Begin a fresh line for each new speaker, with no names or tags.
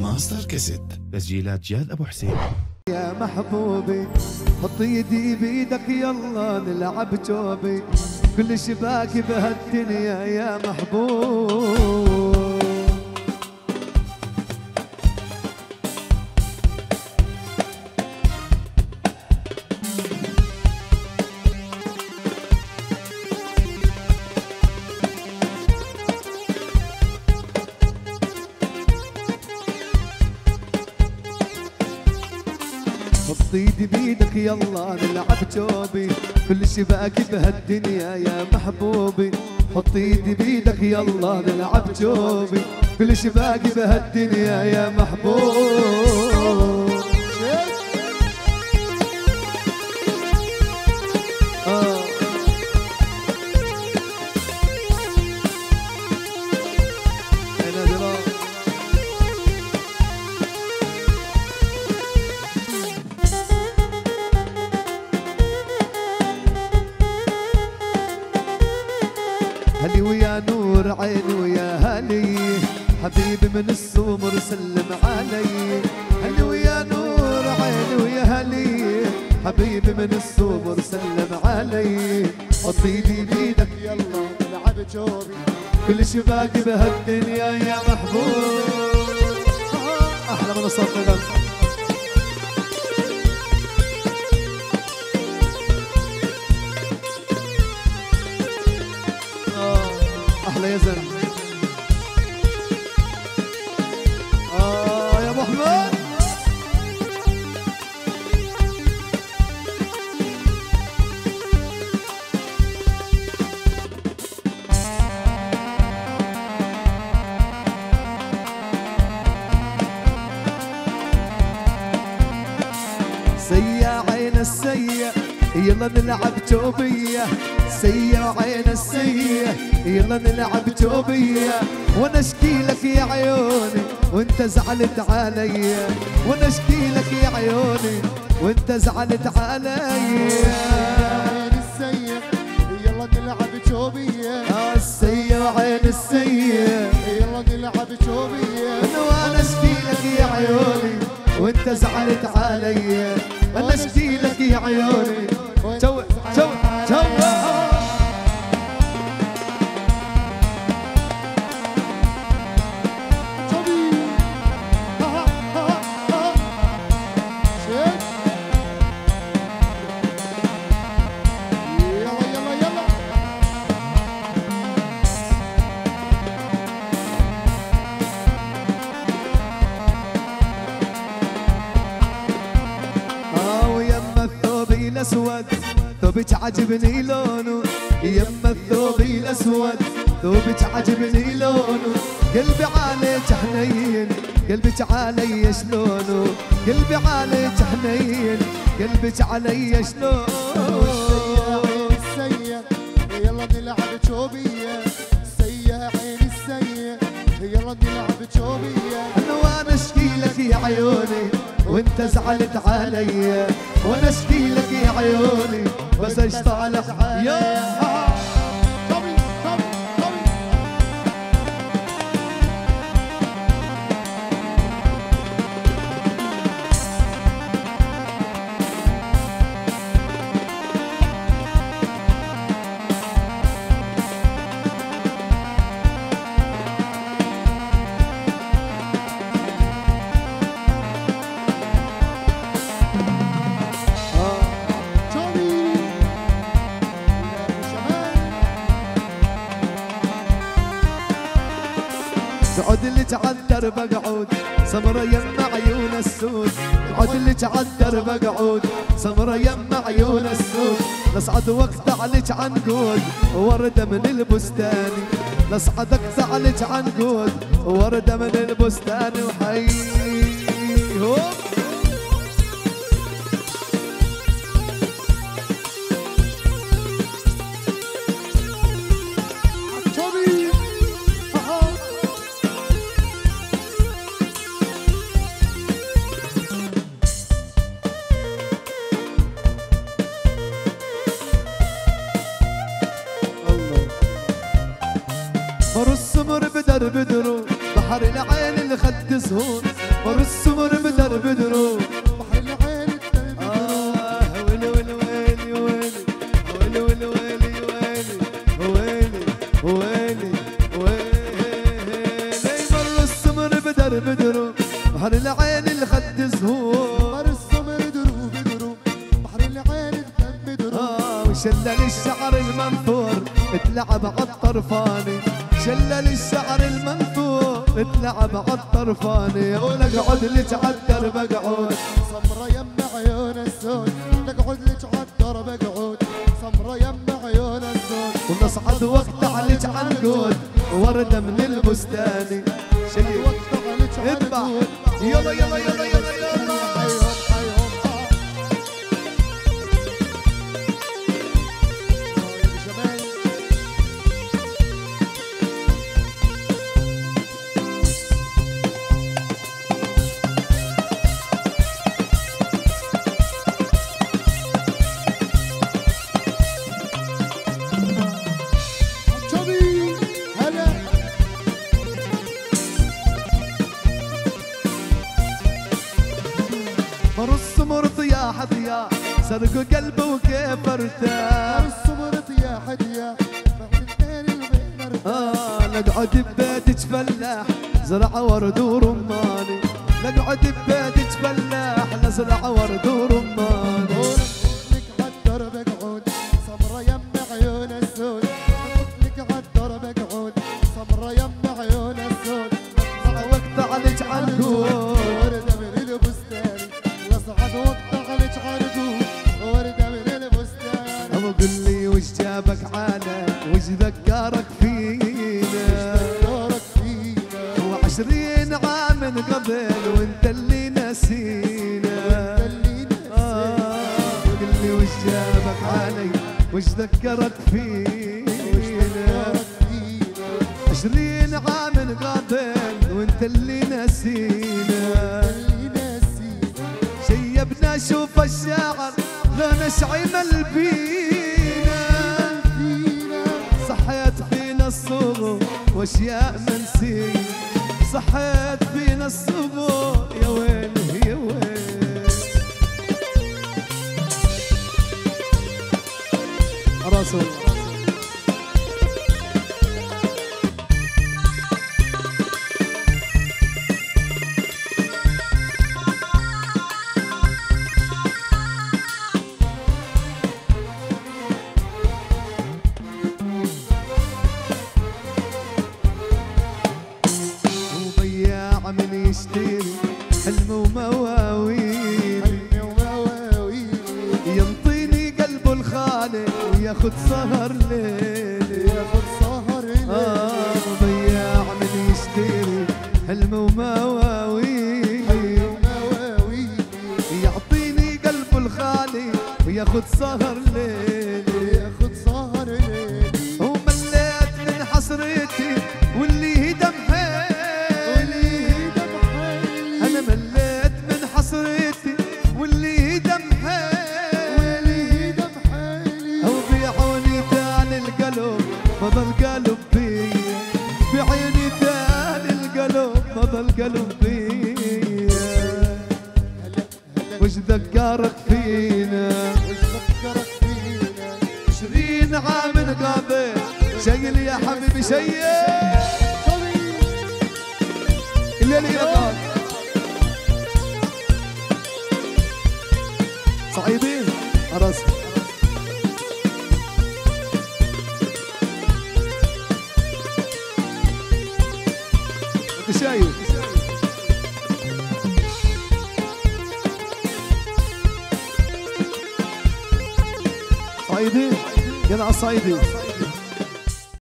ماستر كاسيت تسجيلات جاد ابو حسين.
يا محبوبي حط يدي بيدك يلا نلعب جوبي، كل شباك بهالدنيا يا محبوب. حط ايدي بيدك يلا نلعب جوبي، كل شباك بهالدنيا يا محبوبي. حط ايدي بيدك يلا نلعب جوبي، كل شباك بهالدنيا يا محبوب. هلي ويا نور عيني ويا هلي، حبيبي من السمر سلم علي. هلي ويا نور عيني ويا هلي، حبيبي من السمر سلم علي. حط ايدي بيدك يلا نلعب جوبي، كل شباك بهالدنيا يا محبوب. احلى من الصوت. احلى يا زلمه. يا ابو حماد سيا عين السيا يلا نلعب جوبيه. سيا عين السيا يلا نلعب جوبيه، وانا اشكي لك يا عيوني وانت زعلت عليا. وانا اشكي لك يا عيوني وانت زعلت عليا.
عين السيا يلا نلعب جوبيه.
السيا وعين السيا
يلا نلعب جوبيه،
وانا اشكي لك يا عيوني وانت زعلت عليا. انا اشكي لك يا عيوني. جو جو جو الاسود ثوبك عجبني لونه. يما الثوب الاسود ثوبك عجبني لونه. قلبي عليك حنين قلبك علي شلونه. قلبي عليك حنين قلبك علي شلونه.
السيا يلا نلعب جوبيه. سيا عين السيا يلا نلعب جوبيه،
وانا اشكي لك يا عيوني وانت زعلت علي. وانا اشكي لك يا عيوني بس اشتغل يا اقعد لك عالدرب بقعد سمرة يم عيون السود. اقعد لك عالدرب بقعد سمرة يم عيون السود. نصعد واقطع لك عنقود وردة من البستان. نصعد اقطع لك عنقود وردة من البستان. وحيهم بدر بدرو بحر العين الخد سهون. مر السمر بدر بدرو
بحر العين الدرب
ويلي ويلي ويلي ويلي ويلي ويلي ويلي ويلي ويلي مر السمر بدر بدرو بحر العين الخد زهور
مر السمر درو بدرو بحر العين الدم درو
وشلل الشعر المنثور اتلعب عالطرفاني شلل الشعر المنثور اتلعب عالطرفاني ونقعد لك عالدرب اقعد
سمرة يم عيون السود نقعد لك عالدرب اقعد سمرة يم عيون السود
ونصعد وقت عليك عنقود وردة من البستاني شيء
وقت عليك
اتبع
عنقود
يلا يلا يلا يلا يلا
حيهم حيهم جمال شبي هلا
مر السمر طياح طياح سرقوا قلبه وكيف ارتاح
السمر طياح طياح بعد الثاني الغين ارتاح
نقعد ببيتك فلاح زرع ورد ورماني نقعد ببيتك فلاح نزرع ورد ورماني
لك عالدرب اقعد سمرة يم عيون السود لك عالدرب اقعد سمرة يم عيون السود
وقت عليك عنقود
وردة من البستان لصعد وقت عليك عنقود وردة من البستان
ابو قل لي وش جابك عانا وش ذكرك فينا
دورك فينا
و20 عام من قبل وانت اللي نسينا
اللي
قل لي وش جابك علي وش ذكرك فينا
دورك فينا
20 عام من قبل وانت اللي نسينا
اللي نسينا
شيبنا شوف الشاعر لا نشعي ملبينا
فينا
صحيت فينا الصبح واشياء منسية صحيت فينا الصبح يا ويل يا ويل راسه وبياع من يشتري حلم ومواويل
حلمي ومواويلي
ينطيني قلبه الخالق وياخد سهر ليلي
ياخد سهر الليل
بياع من يشتري حلم ومواويل
ومواويلي
يعطيني قلبه الخالي وياخد سهر ليلي
ياخد سهر الليل
ومليت من حسرتي واللي دم حيلي انا مليت من حسرتي واللي دم حيلي او بعيوني ثاني القلب ما ظل قلب بيا بعيني ثاني القلب ما ظل قلب بيا وش ذكرك فينا
وش فكرك فينا
20 عام من قبل شيل يا حبيبي شيل الليل يقال صعيدين خلاص انت شايف صعيدين يلا على الصعيدي